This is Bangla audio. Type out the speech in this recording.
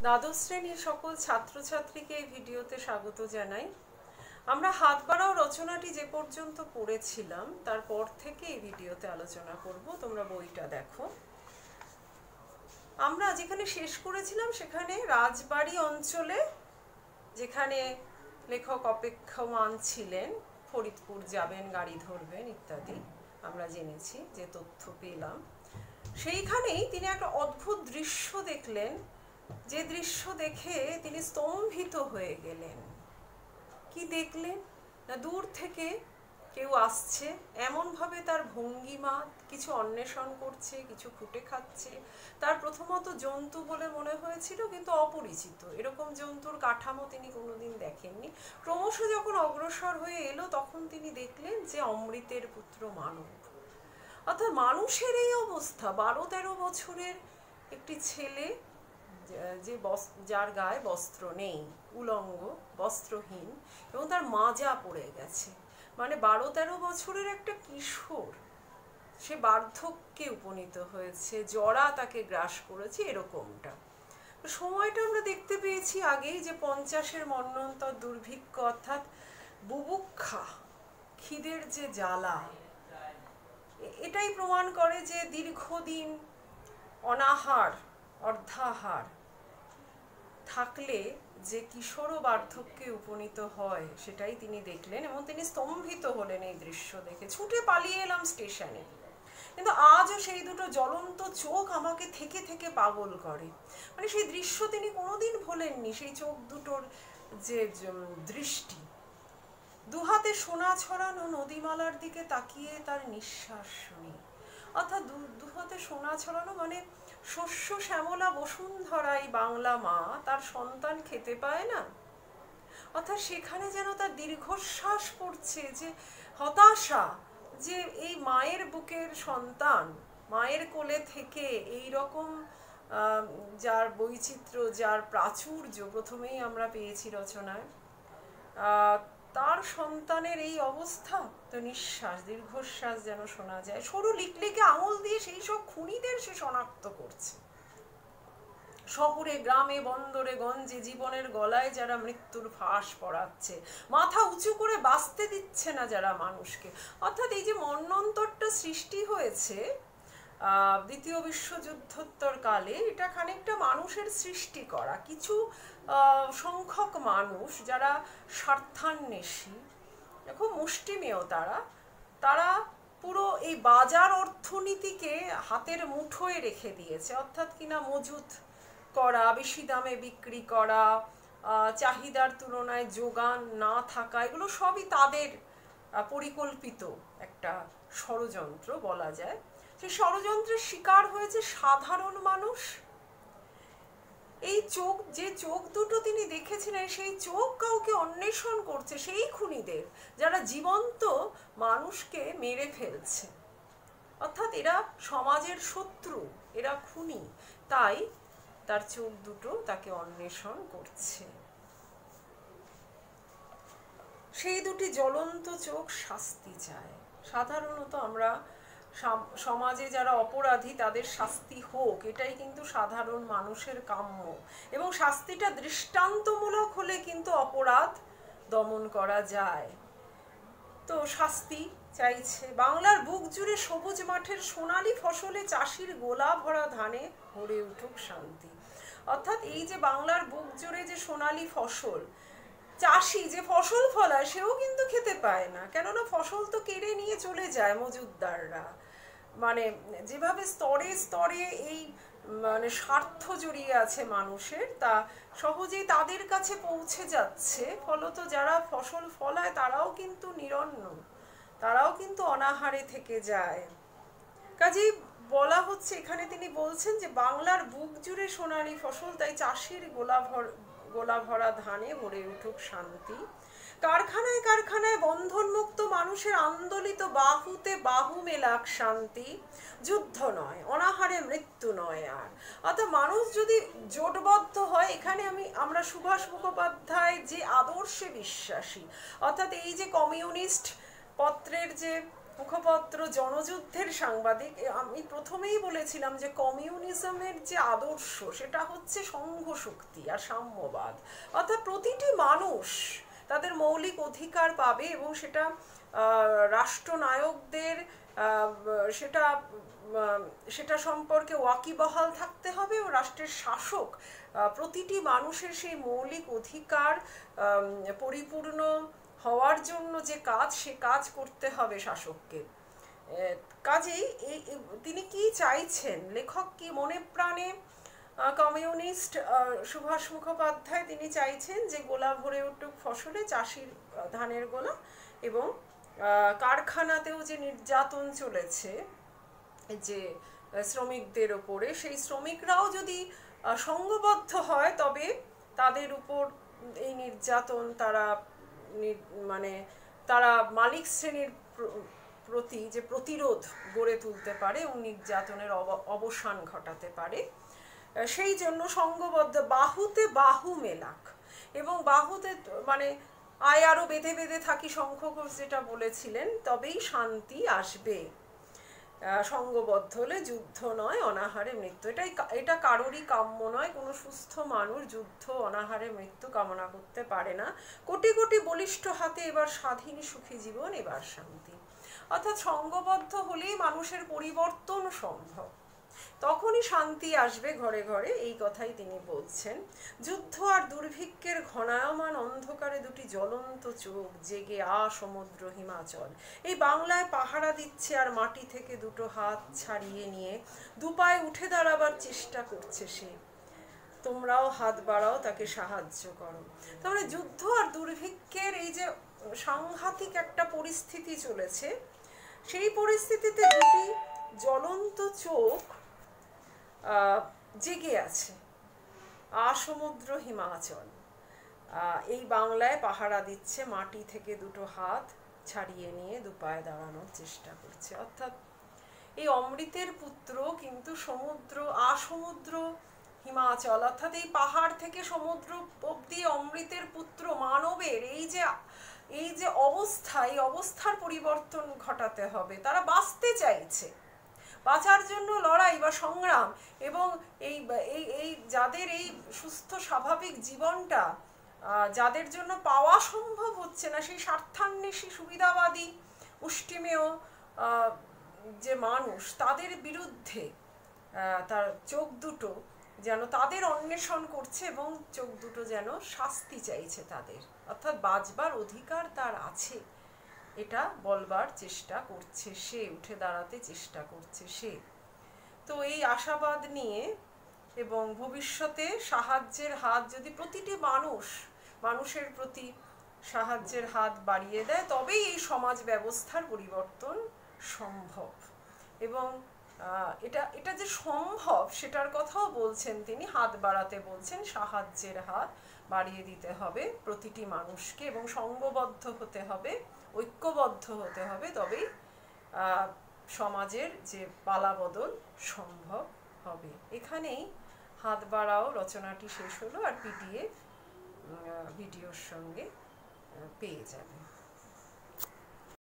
দ্বাদশ শ্রেণীর সকল ছাত্রছাত্রীকে এই ভিডিওতে স্বাগত জানাই। আমরা হাত বাড়াও রচনাটি যে পর্যন্ত পড়েছিলাম তারপর থেকে এই ভিডিওতে আলোচনা করব। তোমরা বইটা দেখো। আমরা যেখানে শেষ করেছিলাম সেখানে রাজবাড়ি অঞ্চলে, যেখানে লেখক অপেক্ষমান ছিলেন, ফরিদপুর যাবেন, গাড়ি ধরবেন ইত্যাদি আমরা জেনেছি, যে তথ্য পেলাম। সেইখানেই তিনি একটা অদ্ভুত দৃশ্য দেখলেন, যে দৃশ্য দেখে তিনি স্তম্ভিত হয়ে গেলেন। কি দেখলেন না, দূর থেকে কেউ আসছে, এমনভাবে তার ভঙ্গিমা, কিছু অন্বেষণ করছে, কিছু খুঁটে খাচ্ছে। তার প্রথমত জন্তু বলে মনে হয়েছিল, কিন্তু অপরিচিত, এরকম জন্তুর কাঠামো তিনি কোনোদিন দেখেননি। ক্রমশ যখন অগ্রসর হয়ে এলো তখন তিনি দেখলেন যে অমৃতের পুত্র মানব। অর্থাৎ মানুষের এই অবস্থা, 12-13 বছরের একটি ছেলে, যে যার গায়ে বস্ত্র নেই, উলঙ্গ, বস্ত্রহীন, এবং তার মাজা পড়ে গেছে। মানে 12-13 বছরের একটা কিশোর, সে বার্ধক্যে উপনীত হয়েছে, জরা তাকে গ্রাস করেছে, এরকমটা সময়টা আমরা দেখতে পেয়েছি আগেই, যে 50-এর মন্বন্তর দুর্ভিক্ষ, অর্থাৎ বুভুক্ষা, খিদের যে জ্বালা, এটাই প্রমাণ করে যে দীর্ঘদিন অনাহার, অর্ধাহার থাকলে যে কিশোর বার্ধক্যে উপনীত হয়, সেটাই তিনি দেখলেন এবং তিনি স্তম্ভিত হলেন এই দৃশ্য দেখে। ছুটে পালিয়ে এলাম স্টেশনে, কিন্তু আজও সেই দুটো জ্বলন্ত চোখ আমাকে থেকে থেকে পাগল করে। মানে সেই দৃশ্য তিনি কোনোদিন ভোলেননি, সেই চোখ দুটোর যে দৃষ্টি। দুহাতে সোনা ছড়ানো নদীমালার দিকে তাকিয়ে তার নিঃশ্বাস শুনি। অর্থাৎ দুহাতে সোনা ছড়ানো মানে শস্য শ্যামলা বসুন্ধরাই বাংলা মা তার সন্তান খেতে পায় না। অর্থাৎ সেখানে যেন তার দীর্ঘশ্বাস পড়ছে, যে হতাশা, যে এই মায়ের বুকের সন্তান, মায়ের কোলে থেকে এই রকম যার বৈচিত্র্য, যার প্রাচুর্য প্রথমেই আমরা পেয়েছি রচনায়, তার সন্তানের এই অবস্থা। তো নিঃশ্বাস, দীর্ঘশ্বাস যেন শোনা যায়। সরু লিকলিকে আঙুল দিয়ে সেই সব খুনিদের সে শনাক্ত করছে। শহরে, গ্রামে, বন্দরে, গঞ্জে জীবনের গলায় যারা মৃত্যুর ফাঁস পড়াচ্ছে, মাথা উঁচু করে বাঁচতে দিচ্ছে না যারা মানুষকে। অর্থাৎ এই যে মন্বন্তরটা সৃষ্টি হয়েছে দ্বিতীয় বিশ্বযুদ্ধোত্তর কালে, এটা খানিকটা মানুষের সৃষ্টি করা। কিছু সংখ্যক মানুষ যারা স্বার্থান্বেষী, খুব মুষ্টিমেয়, তারা পুরো এই বাজার অর্থনীতিকে হাতের মুঠোয় রেখে দিয়েছে। অর্থাৎ কিনা মজুত করা, বেশি দামে বিক্রি করা, চাহিদার তুলনায় যোগান না থাকা, এগুলো সবই তাদের পরিকল্পিত একটা ষড়যন্ত্র বলা যায়। সেই ষড়যন্ত্রের শিকার হয়েছে সাধারণ মানুষ। এই চোখ, যে চোখ দুটো তিনি দেখেছিলেন, সেই চোখ কাউকে অন্বেষণ করছে, সেই খুনিদের যারা জীবন্ত মানুষকে মেরে ফেলছে। অর্থাৎ এরা সমাজের শত্রু, এরা খুনি, তাই তার চোখ দুটো তাকে অন্বেষণ করছে। সেই দুটি জ্বলন্ত চোখ শাস্তি চায়। সাধারণত আমরা সমাজে যারা অপরাধী তাদের শাস্তি হোক, এটাই কিন্তু সাধারণ মানুষের কাম্য, এবং শাস্তিটা দৃষ্টান্তমূলক হলে কিন্তু অপরাধ দমন করা যায়। তো শাস্তি চাইছে। বাংলার বুক জুড়ে সবুজ মাঠের সোনালী ফসলে চাষির গোলা ভরা ধানে ভরে উঠুক শান্তি। অর্থাৎ এই যে বাংলার বুক জুড়ে যে সোনালী ফসল, চাষি যে ফসল ফলায় সেও কিন্তু খেতে পায় না, কেননা ফসল তো কেড়ে নিয়ে চলে যায় মজুতদাররা। মানে যেভাবে স্তরে স্তরে এই মানে স্বার্থ জড়িয়ে আছে মানুষের, তা সহজেই তাদের কাছে পৌঁছে যাচ্ছে। ফলত যারা ফসল ফলায় তারাও কিন্তু নিরন্ন, তারাও কিন্তু অনাহারে থেকে যায়। কাজেই বলা হচ্ছে, এখানে তিনি বলছেন যে বাংলার বুক জুড়ে সোনালী ফসল, তাই চাষির গোলা ভরা ধানে ভরে উঠুক শান্তি। কারখানায় কারখানায় বন্ধনমুক্ত মানুষের আন্দোলিত বাহুতে বাহু মেলাক শান্তি। যুদ্ধ নয়, অনাহারে মৃত্যু নয় আর। অর্থাৎ মানুষ যদি জোটবদ্ধ হয়, এখানে আমরা সুভাষ মুখোপাধ্যায় যে আদর্শে বিশ্বাসী, অর্থাৎ এই যে কমিউনিস্ট পত্রের যে মুখপত্র জনযুদ্ধের সাংবাদিক। আমি প্রথমেই বলেছিলাম যে কমিউনিজমের যে আদর্শ সেটা হচ্ছে সংঘ শক্তি আর সাম্যবাদ, অর্থাৎ প্রতিটি মানুষ তাদের মৌলিক অধিকার পাবে এবং সেটা রাষ্ট্রনায়কদের সেটা সেটা সম্পর্কে ওয়াকিবহাল থাকতে হবে ও রাষ্ট্রের শাসক প্রতিটি মানুষের সেই মৌলিক অধিকার পরিপূর্ণ হওয়ার জন্য যে কাজ, সে কাজ করতে হবে শাসককে। কাজেই তিনি কি চাইছেন, লেখক কি মনে প্রাণে কমিউনিস্ট সুভাষ মুখোপাধ্যায় তিনি চাইছেন যে গোলা ভরে উঠুক ফসলে, চাষির ধানের গোলা, এবং কারখানাতেও যে নির্যাতন চলেছে যে শ্রমিকদের ওপরে, সেই শ্রমিকরাও যদি সংঘবদ্ধ হয় তবে তাদের উপর এই নির্যাতন মানে তারা মালিক শ্রেণীর প্রতি যে প্রতিরোধ গড়ে তুলতে পারে এবং নির্যাতনের অবসান ঘটাতে পারে। সেই জন্য সংঘবদ্ধ বাহুতে বাহু মেলাক, এবং বাহুতে মানে আয় আরো বেঁধে বেঁধে থাকি, শঙ্খ ঘোষ যেটা বলেছিলেন, তবেই শান্তি আসবে। সংঘবদ্ধ হলে যুদ্ধ নয় অনাহারে মৃত্যু, এটা কারোরই কাম্য নয়। কোনো সুস্থ মানুষ যুদ্ধ অনাহারে মৃত্যু কামনা করতে পারে না। কোটি কোটি বলিষ্ঠ হাতে এবার স্বাধীন সুখী জীবন, এবার শান্তি। অর্থাৎ সংঘবদ্ধ হলেই মানুষের পরিবর্তন সম্ভব, তখনই শান্তি আসবে ঘরে ঘরে, এই কথাই তিনি বলছেন। যুদ্ধ আর দুর্ভিক্ষের ঘনায়মান অন্ধকারে দুটি জ্বলন্ত চোখ জেগে সমুদ্র হিমাচল। এই বাংলায় পাহারা দিচ্ছে আর মাটি থেকে দুটো হাত ছাড়িয়ে নিয়ে দুপায়ে উঠে দাঁড়াবার চেষ্টা করছে সে। তোমরাও হাত বাড়াও, তাকে সাহায্য করো। তাহলে যুদ্ধ আর দুর্ভিক্ষের এই যে সাংঘাতিক একটা পরিস্থিতি চলেছে, সেই পরিস্থিতিতে দুটি জ্বলন্ত চোখ জেগে আছে, সমুদ্র হিমাচল। এই বাংলায় পাহারা দিচ্ছে, মাটি থেকে দুটো হাত ছাড়িয়ে নিয়ে দুপায়ে দাঁড়ানোর চেষ্টা করছে। অর্থাৎ এই অমৃতের পুত্র কিন্তু সমুদ্র, সমুদ্র হিমাচল, অর্থাৎ এই পাহাড় থেকে সমুদ্র অব্দি অমৃতের পুত্র মানবের এই যে অবস্থা, এই অবস্থার পরিবর্তন ঘটাতে হবে। তারা বাঁচতে চাইছে, বাঁচার জন্য লড়াই বা সংগ্রাম, এবং এই যাদের এই সুস্থ স্বাভাবিক জীবনটা যাদের জন্য পাওয়া সম্ভব হচ্ছে না, সেই স্বার্থান্বেষী সুবিধাবাদী মুষ্টিমেয় যে মানুষ, তাদের বিরুদ্ধে তার চোখ দুটো যেন তাদের অন্বেষণ করছে এবং চোখ দুটো যেন শাস্তি চাইছে তাদের, অর্থাৎ বাঁচবার অধিকার তার আছে, এটা বলবার চেষ্টা করছে সে, উঠে দাঁড়াতে চেষ্টা করছে সে। তো এই আশাবাদ নিয়ে এবং ভবিষ্যতে সাহায্যের হাত যদি প্রতিটি মানুষের প্রতি সাহায্যের হাত বাড়িয়ে দেয়, তবেই এই সমাজ ব্যবস্থার পরিবর্তন সম্ভব। এবং এটা যে সম্ভব সেটার কথাও বলছেন তিনি, হাত বাড়াতে বলছেন, সাহায্যের হাত বাড়িয়ে দিতে হবে প্রতিটি মানুষকে এবং সংঘবদ্ধ হতে হবে, ঐক্যবদ্ধ হতে হবে, তবেই সমাজের যে পালাবদল সম্ভব হবে। এখানেই হাত বাড়াও রচনাটি শেষ হলো, আর পিডিএফ ভিডিওর সঙ্গে পেয়ে যাবে।